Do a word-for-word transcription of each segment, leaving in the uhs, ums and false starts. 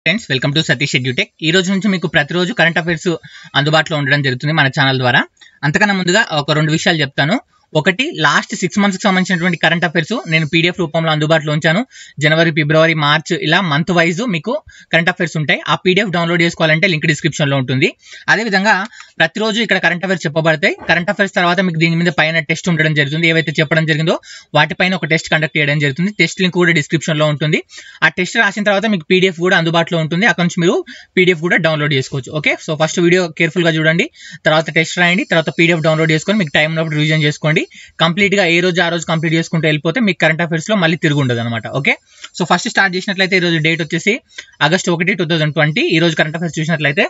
Friends welcome to Satish Edutech. ఈ రోజు నుంచి మీకు ప్రతిరోజు కరెంట్ అఫైర్స్ అందుబాటులో ఉండడం జరుగుతుంది మన ఛానల్ ద్వారా. అంతకన్నా ముందుగా ఒక రెండు విషయాలు చెప్తాను. ఒకటి, లాస్ట్ సిక్స్ మంత్స్ కి సంబంధించినటువంటి కరెంట్ అఫైర్స్ నేను పీడిఎఫ్ రూపంలో అందుబాటులో ఉంచాను. జనవరి, ఫిబ్రవరి, మార్చ్ ఇలా మంత్ వైజ్ మీకు కరెంట్ అఫైర్స్ ఉంటాయి. ఆ పీడిఎఫ్ డౌన్లోడ్ చేసుకోవాలంటే లింక్ డిస్క్రిప్షన్ లో ఉంటుంది. అదేవిధంగా ప్రతిరోజు ఇక్కడ కరెంట్ అఫైర్స్ చెప్పబడతాయి. కరెంట్ అఫైర్స్ తర్వాత మీకు దీని మీద పైన టెస్ట్ ఉండడం జరుగుతుంది. ఏవైతే చెప్పడం జరిగిందో వాటిపైన ఒక టెస్ట్ కండక్ట్ చేయడం జరుగుతుంది. టెస్ట్ లింక్ కూడా డిస్క్రిప్షన్ లో ఉంటుంది. ఆ టెస్ట్ రాసిన తర్వాత మీకు పీడిఎఫ్ కూడా అందుబాటులో ఉంటుంది. అక్కడ నుంచి మీరు పీడిఎఫ్ కూడా డౌన్లోడ్ చేసుకోవచ్చు. Okay, so first video careful గా చూడండి, తర్వాత టెస్ట్ రాయండి, తర్వాత పీడిఎఫ్ డౌన్లోడ్ చేసుకొని మీకు టైం ఉన్నప్పుడు రివిజన్ చేసుకోండి. కంప్లీట్ గా ఏ రోజు ఆ రోజు కంప్లీట్ చేసుకుంటూ వెళ్ళిపోతే మీకు కరెంట్ అఫైర్స్ లో మళ్ళీ తిరిగి ఉండదు అనమాట. ఓకే, సో ఫస్ట్ స్టార్ట్ చేసినట్లయితే ఈ రోజు డేట్ వచ్చేసి ఆగస్ట్ ఒకటి టూ థౌసండ్ ట్వంటీ. ఈ రోజు కరెంట్ అఫైర్స్ చూసినట్లయితే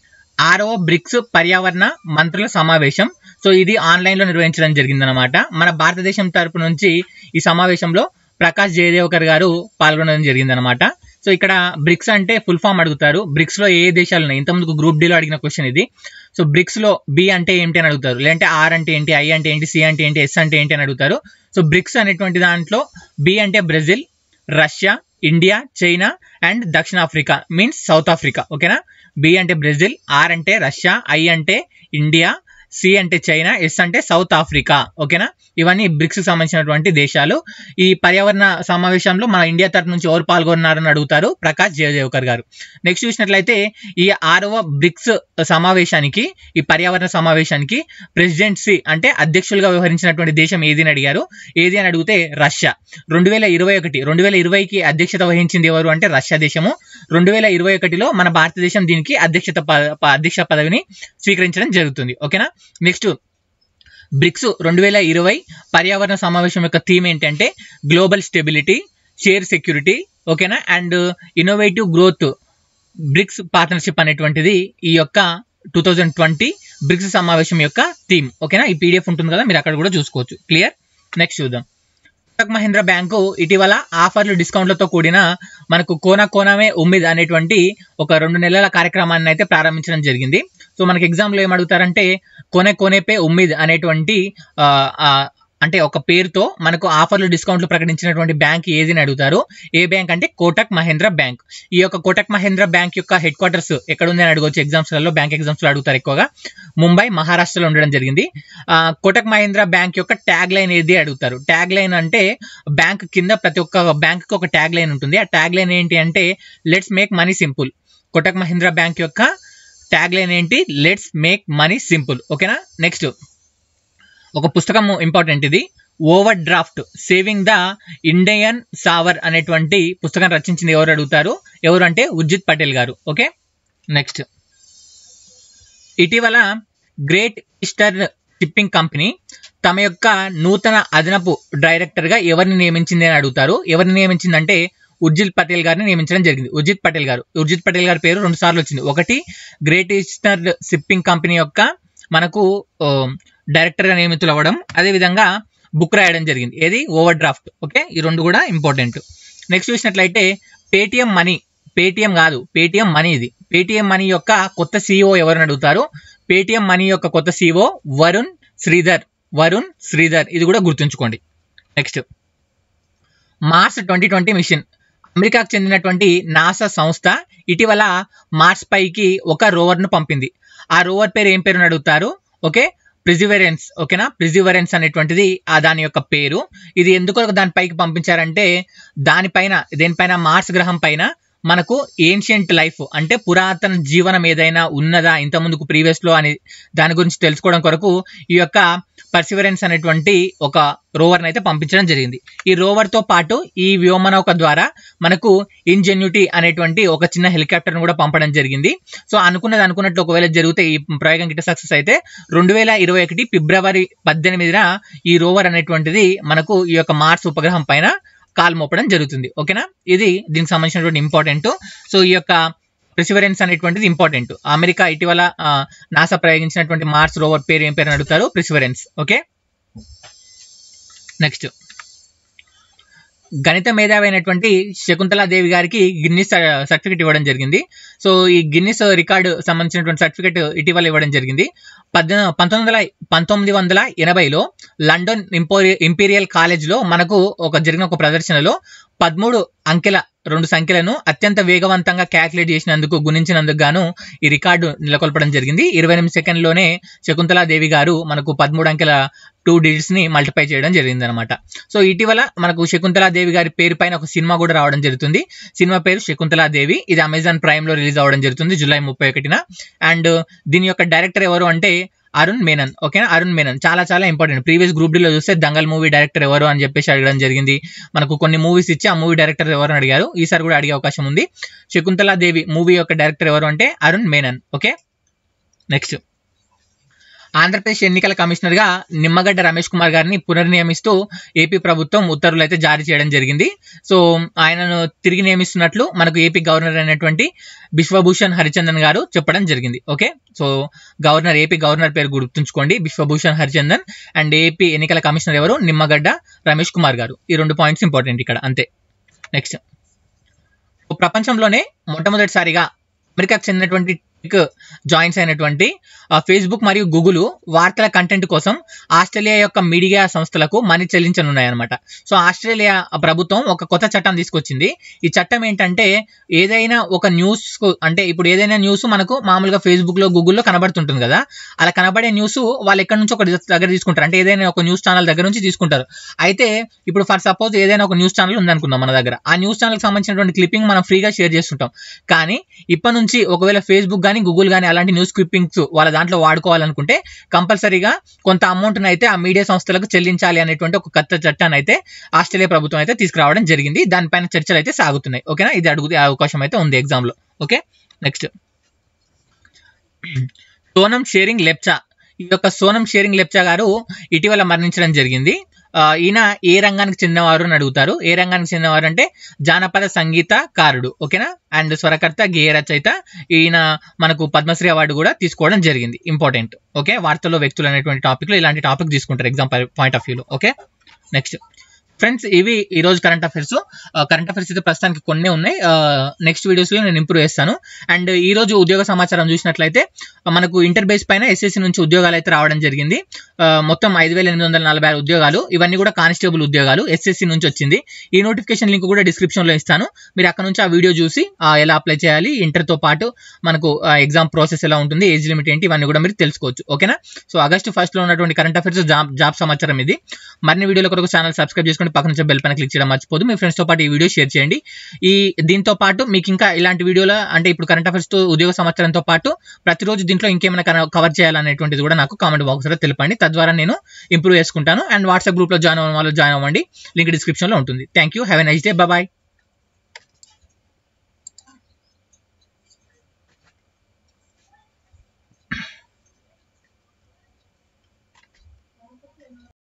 ఆరవ బ్రిక్స్ పర్యావరణ మంత్రుల సమావేశం. సో ఇది ఆన్లైన్ లో నిర్వహించడం జరిగిందనమాట. మన భారతదేశం తరపు నుంచి ఈ సమావేశంలో ప్రకాష్ జయదేవకర్ గారు పాల్గొనడం జరిగిందనమాట. సో ఇక్కడ బ్రిక్స్ అంటే ఫుల్ ఫామ్ అడుగుతారు. బ్రిక్స్ లో ఏ దేశాలు ఉన్నాయి, ఇంతకుముందు గ్రూప్ డి లో అడిగిన క్వశ్చన్ ఇది. సో బ్రిక్స్ లో బి అంటే ఏంటి అని అడుగుతారు, లేదంటే ఆర్ అంటే ఏంటి, ఐ అంటే ఏంటి, సి అంటే ఏంటి, ఎస్ అంటే ఏంటి అని అడుగుతారు. సో బ్రిక్స్ అనేటువంటి దాంట్లో బి అంటే Brazil, Russia, India, China and దక్షిణాఫ్రికా మీన్స్ సౌత్ ఆఫ్రికా. ఓకేనా, బి అంటే బ్రెజిల్, ఆర్ అంటే రష్యా, ఐ అంటే ఇండియా, సి అంటే చైనా, ఎస్ అంటే సౌత్ ఆఫ్రికా. ఓకేనా, ఇవన్నీ బ్రిక్స్ కి సంబంధించినటువంటి దేశాలు. ఈ పర్యావరణ సమావేశంలో మన ఇండియా తరఫు నుంచి ఎవరు పాల్గొన్నారని అడుగుతారు, ప్రకాష్ జయదేవకర్ గారు. నెక్స్ట్ చూసినట్లయితే ఈ ఆరవ బ్రిక్స్ సమావేశానికి, ఈ పర్యావరణ సమావేశానికి ప్రెసిడెన్సీ అంటే అధ్యక్షులుగా వ్యవహరించినటువంటి దేశం ఏది అని అడిగారు. ఏది అని అడిగితే రష్యా. రెండు వేల ఇరవై ఒకటి రెండు వేల ఇరవైకి అధ్యక్షత వహించింది ఎవరు అంటే రష్యా దేశము. రెండు వేల ఇరవై ఒకటిలో మన భారతదేశం దీనికి అధ్యక్షత అధ్యక్ష పదవిని స్వీకరించడం జరుగుతుంది. ఓకేనా, నెక్స్ట్ బ్రిక్స్ రెండు వేల ఇరవై పర్యావరణ సమావేశం యొక్క థీమ్ ఏంటంటే గ్లోబల్ స్టెబిలిటీ, షేర్ సెక్యూరిటీ, ఓకేనా, and innovative growth BRICS partnership అనేటువంటిది ఈ యొక్క టూ థౌజండ్ ట్వంటీ బ్రిక్స్ సమావేశం యొక్క థీమ్. ఓకేనా, ఈ పీడిఎఫ్ ఉంటుంది కదా, మీరు అక్కడ కూడా చూసుకోవచ్చు. క్లియర్. నెక్స్ట్ చూద్దాం. కోటక్ మహీంద్రా బ్యాంకు ఇటీవల ఆఫర్లు, డిస్కౌంట్లతో కూడిన మనకు కోనా కోనమే ఉమ్మిద్ అనేటువంటి ఒక రెండు నెలల కార్యక్రమాన్ని అయితే ప్రారంభించడం జరిగింది. సో మనకి ఎగ్జామ్ లో ఏం అడుగుతారంటే కోనే కోనేపే ఉమ్మిద్ అనేటువంటి అంటే ఒక పేరుతో మనకు ఆఫర్లు, డిస్కౌంట్లు ప్రకటించినటువంటి బ్యాంక్ ఏది అని అడుగుతారు. ఏ బ్యాంక్ అంటే కోటక్ మహీంద్రా బ్యాంక్. ఈ యొక్క కోటక్ మహీంద్రా బ్యాంక్ యొక్క హెడ్ క్వార్టర్స్ ఎక్కడ ఉంది అని అడగవచ్చు. ఎగ్జామ్స్ లలో, బ్యాంక్ ఎగ్జామ్స్ లో అడుగుతారు ఎక్కువగా. ముంబై, మహారాష్ట్రలో ఉండడం జరిగింది. కోటక్ మహీంద్రా బ్యాంక్ యొక్క ట్యాగ్ లైన్ ఏది అడుగుతారు. ట్యాగ్ లైన్ అంటే బ్యాంక్ కింద ప్రతి ఒక్క బ్యాంక్ కి ఒక ట్యాగ్ లైన్ ఉంటుంది. ఆ ట్యాగ్ లైన్ ఏంటి అంటే let's make money simple. Kotak Mahindra bank యొక్క ట్యాగ్ లైన్ ఏంటి, లెట్స్ మేక్ మనీ సింపుల్. ఓకేనా, నెక్స్ట్ ఒక పుస్తకం ఇంపార్టెంట్ ఇది, overdraft saving the Indian saver అనేటువంటి పుస్తకం రచించింది ఎవరు అడుగుతారు. ఎవరు అంటే ఉర్జిత్ పటేల్ గారు. ఓకే, నెక్స్ట్ ఇటీవల గ్రేట్ ఈస్టర్న్ షిప్పింగ్ కంపెనీ తమ యొక్క నూతన అదనపు డైరెక్టర్ గా ఎవరిని నియమించింది అని అడుగుతారు. ఎవరిని నియమించిందంటే ఉర్జిత్ పటేల్ గారిని నియమించడం జరిగింది. ఉర్జిత్ పటేల్ గారు ఉర్జిత్ పటేల్ గారి పేరు రెండు సార్లు వచ్చింది. ఒకటి గ్రేట్ ఈస్టర్న్ షిప్పింగ్ కంపెనీ యొక్క మనకు డైరెక్టర్ గా నియమితులు అవ్వడం, అదేవిధంగా బుక్ రాయడం జరిగింది. ఏది ఓవర్ డ్రాఫ్ట్. ఓకే, ఈ రెండు కూడా ఇంపార్టెంట్. నెక్స్ట్ చూసినట్లయితే పేటిఎం మనీ, పేటిఎం కాదు పేటిఎం మనీ, ఇది పేటిఎం మనీ యొక్క కొత్త సిఇఓ ఎవరిని అడుగుతారు. పేటిఎం మనీ యొక్క కొత్త సిఇఓ వరుణ్ శ్రీధర్. వరుణ్ శ్రీధర్, ఇది కూడా గుర్తుంచుకోండి. Next Mars twenty twenty mission. అమెరికాకు చెందినటువంటి నాసా సంస్థ ఇటీవల మార్స్ పైకి ఒక రోవర్ ను పంపింది. ఆ రోవర్ పేరు ఏం పేరు అని అడుగుతారు. Okay, Perseverance. ఓకేనా, ప్రిజివరెన్స్ అనేటువంటిది ఆ దాని యొక్క పేరు. ఇది ఎందుకు దాని పైకి పంపించారంటే దానిపైన, దేనిపైన, మార్స్ గ్రహం పైన మనకు ఏన్షియంట్ లైఫ్ అంటే పురాతన జీవనం ఏదైనా ఉన్నదా ఇంత ముందుకు ప్రీవియస్ లో అని దాని గురించి తెలుసుకోవడం కొరకు ఈ యొక్క పర్సివరెన్స్ అనేటువంటి ఒక రోవర్ అయితే పంపించడం జరిగింది. ఈ రోవర్ తో పాటు ఈ వ్యోమనౌక ద్వారా మనకు ఇంజెన్యూటీ అనేటువంటి ఒక చిన్న హెలికాప్టర్ ను కూడా పంపడం జరిగింది. సో అనుకున్నది అనుకున్నట్లు ఒకవేళ జరిగితే ఈ ప్రయోగం గిట్ట సక్సెస్ అయితే రెండు వేల ఇరవై ఒకటి ఫిబ్రవరి పద్దెనిమిదిన ఈ రోవర్ అనేటువంటిది మనకు ఈ యొక్క మార్స్ ఉపగ్రహం పైన కాల్ మోపడం జరుగుతుంది. ఓకేనా, ఇది దీనికి సంబంధించినటువంటి ఇంపార్టెంట్. సో ఈ యొక్క ప్రిసివరెన్స్ అనేటువంటిది ఇంపార్టెంట్. అమెరికా ఇటీవల నాసా ప్రయోగించినటువంటి మార్స్ రోవర్ పేరు ఏం పేరు అడుగుతారు, ప్రిసివరెన్స్. ఓకే, నెక్స్ట్ గణిత మేధావి అయినటువంటి శకుంతలాదేవి గారికి గిన్నిస్ సర్టిఫికేట్ ఇవ్వడం జరిగింది. సో ఈ గిన్నిస్ రికార్డు సంబంధించినటువంటి సర్టిఫికేట్ ఇటీవల ఇవ్వడం జరిగింది. పద్దె పంతొమ్మిది వందల పంతొమ్మిది వందల ఎనభైలో లండన్ ఇంపోరి ఇంపీరియల్ కాలేజ్ లో మనకు ఒక జరిగిన ఒక ప్రదర్శనలో పదమూడు అంకెల రెండు సంఖ్యలను అత్యంత వేగవంతంగా క్యాలిక్యులేట్ చేసినందుకు గుణించినందుకు గాను ఈ రికార్డు నెలకొల్పడం జరిగింది. ఇరవై ఎనిమిది సెకండ్లోనే శకుంతలాదేవి గారు మనకు పదమూడు అంకెల టూ డిజిట్స్ ని మల్టిప్లై చేయడం జరిగింది అనమాట. సో ఇటీవల మనకు శకుంతలాదేవి గారి పేరు పైన ఒక సినిమా కూడా రావడం జరుగుతుంది. సినిమా పేరు శకుంతలాదేవి. ఇది అమెజాన్ ప్రైమ్ లో రిలీజ్ అవ్వడం జరుగుతుంది జూలై ముప్పై ఒకటిన. అండ్ దీని యొక్క డైరెక్టర్ ఎవరు అంటే అరుణ్ మేనన్. ఓకేనా, అరుణ్ మేనన్ చాలా చాలా ఇంపార్టెంట్. ప్రీవియస్ గ్రూప్ డీలో చూస్తే దంగల్ మూవీ డైరెక్టర్ ఎవరు అని చెప్పేసి అడగడం జరిగింది. మనకు కొన్ని మూవీస్ ఇచ్చి ఆ మూవీ డైరెక్టర్ ఎవరు అని అడిగారు. ఈసారి కూడా అడిగే అవకాశం ఉంది. శకుంతలాదేవి మూవీ యొక్క డైరెక్టర్ ఎవరు అంటే అరుణ్ మేనన్. ఓకే, నెక్స్ట్ ఆంధ్రప్రదేశ్ ఎన్నికల కమిషనర్ గా నిమ్మగడ్డ రమేష్ కుమార్ గారిని పునర్నియమిస్తూ ఏపీ ప్రభుత్వం ఉత్తర్వులు అయితే జారీ చేయడం జరిగింది. సో ఆయనను తిరిగి నియమిస్తున్నట్లు మనకు ఏపీ గవర్నర్ అయినటువంటి బిశ్వభూషణ్ హరిచందన్ గారు చెప్పడం జరిగింది. Okay, so governor AP governor పేరు గుర్తుంచుకోండి, బిశ్వభూషణ్ హరిచందన్. అండ్ ఏపీ ఎన్నికల కమిషనర్ ఎవరు, నిమ్మగడ్డ రమేష్ కుమార్ గారు. ఈ రెండు పాయింట్స్ ఇంపార్టెంట్ ఇక్కడ, అంతే. నెక్స్ట్, ప్రపంచంలోనే మొట్టమొదటిసారిగా అమెరికాకు చెందినటువంటి జాయిన్స్ అయినటువంటి ఫేస్బుక్ మరియు గూగుల్ వార్తల కంటెంట్ కోసం ఆస్ట్రేలియా యొక్క మీడియా సంస్థలకు మనీ చెల్లించనున్నాయన్నమాట. సో ఆస్ట్రేలియా ప్రభుత్వం ఒక కొత్త చట్టం తీసుకొచ్చింది. ఈ చట్టం ఏంటంటే ఏదైనా ఒక న్యూస్ అంటే ఇప్పుడు ఏదైనా న్యూస్ మనకు మామూలుగా ఫేస్బుక్ లో గూగుల్లో కనబడుతుంటుంది కదా, అలా కనబడే న్యూస్ వాళ్ళు ఎక్కడి నుంచి ఒక దగ్గర తీసుకుంటారు, అంటే ఏదైనా ఒక న్యూస్ ఛానల్ దగ్గర నుంచి తీసుకుంటారు. అయితే ఇప్పుడు ఫర్ సపోజ్ ఏదైనా ఒక న్యూస్ ఛానల్ ఉందనుకుందాం మన దగ్గర, ఆ న్యూస్ ఛానల్కి సంబంధించినటువంటి క్లిప్పింగ్ మనం ఫ్రీగా షేర్ చేస్తుంటాం. కానీ ఇప్పటి నుంచి ఒకవేళ ఫేస్బుక్ కానీ గూగుల్ కానీ అలాంటి న్యూస్ క్లిప్పింగ్స్ వాళ్ళ దాంట్లో వాడుకోవాలనుకుంటే కంపల్సరీగా కొంత అమౌంట్ అయితే ఆ మీడియా సంస్థలకు చెల్లించాలి అనేటువంటి ఒక కొత్త చట్టాన్ని అయితే ఆస్ట్రేలియా ప్రభుత్వం అయితే తీసుకురావడం జరిగింది. దానిపైన చర్చలు అయితే సాగుతున్నాయి. ఓకేనా, ఇది అడుగుతే అవకాశం అయితే ఉంది ఎగ్జామ్ లో. Okay, next Sonam Tshering Lepcha. ఈ యొక్క సోనం షేరింగ్ లెప్చా గారు ఇటీవల మరణించడం జరిగింది. ఈయన ఏ రంగానికి చెందినవారు అని అడుగుతారు. ఏ రంగానికి చెందినవారు అంటే జానపద సంగీతకారుడు. ఓకేనా, అండ్ స్వరకర్త, గేయ రచయిత. ఈయన మనకు పద్మశ్రీ అవార్డు కూడా తీసుకోవడం జరిగింది. ఇంపార్టెంట్. ఓకే, వార్తల్లో వ్యక్తులు అనేటువంటి టాపిక్ లో ఇలాంటి టాపిక్ తీసుకుంటారు ఎగ్జామ్ పాయింట్ ఆఫ్ వ్యూలో. ఓకే, నెక్స్ట్ ఫ్రెండ్స్, ఇవి ఈ రోజు కరెంట్ అఫైర్స్. కరెంట్ అఫైర్స్ అయితే ప్రస్తుతానికి కొన్ని ఉన్నాయి. నెక్స్ట్ వీడియోస్లో నేను ఇంప్రూవ్ చేస్తాను. అండ్ ఈ రోజు ఉద్యోగ సమాచారం చూసినట్లయితే మనకు ఇంటర్ బేస్ పైన ఎస్ఎస్సి నుంచి ఉద్యోగాలు అయితే రావడం జరిగింది. మొత్తం ఐదు వేల ఎనిమిది వందల నలభై ఆరు ఉద్యోగాలు. ఇవన్నీ కూడా కానిస్టేబుల్ ఉద్యోగాలు ఎస్ఎస్సి నుంచి వచ్చింది. ఈ నోటిఫికేషన్ లింక్ కూడా డిస్క్రిప్షన్ లో ఇస్తాను. మీరు అక్కడ నుంచి ఆ వీడియో చూసి ఎలా అప్లై చేయాలి, ఇంటర్తో పాటు మనకు ఎగ్జామ్ ప్రాసెస్ ఎలా ఉంటుంది, ఏజ్ లిమిట్ ఏంటి, ఇవన్నీ కూడా మీరు తెలుసుకోవచ్చు. ఓకేనా, సో ఆగస్టు ఫస్ట్ లో ఉన్నటువంటి కరెంట్ అఫైర్స్ జాబ్ జాబ్ సమాచారం ఇది. మరిన్ని వీడియోల కొరకు ఛానల్ సబ్స్క్రైబ్ చేసుకోండి, పక్కన నుంచి బెల్ పైన క్లిక్ చేయడం మర్చిపోదు. మీ ఫ్రెండ్స్ తో పాటు ఈ వీడియో షేర్ చేయండి. ఈ దీంతో పాటు మీకు ఇంకా ఇలాంటి వీడియోల అంటే ఇప్పుడు కరెంట్ అఫైర్స్ తో ఉద్యోగ సమాచారంతో పాటు ప్రతిరోజు దీంట్లో ఇంకేమైనా కవర్ చేయాలనేటువంటిది కూడా నాకు కామెంట్ బాక్స్ లో తెలపండి. తద్వారా నేను ఇంప్రూవ్ చేసుకుంటాను. అండ్ వాట్సాప్ గ్రూప్ లో జాయిన్ అవ్వడం వల్ల జాయిన్ అవ్వండి. లింక్ డిస్క్రిప్షన్ లో ఉంటుంది. Thank you. Have a nice day. Bye bye.